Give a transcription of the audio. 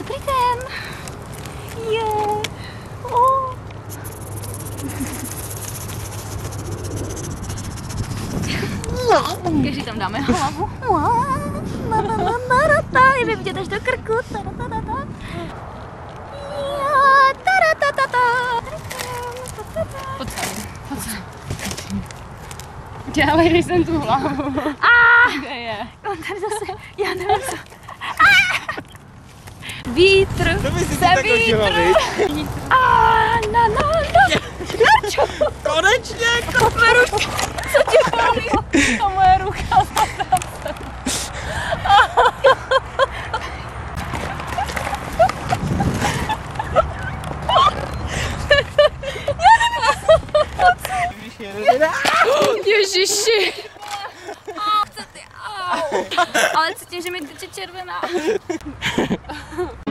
Dobrý den. Je. Oh. Každý tam dáme hlavu. Je vidět až do krku. Pojď sem. Dělej jsem tu hlavu. Kde je? On tady zase, já nevím co. Vítr, vítr. Konečně! Moje ruka, co tě bolí? A moje ruka Ježiši. Ale cítím, že mi teče červená.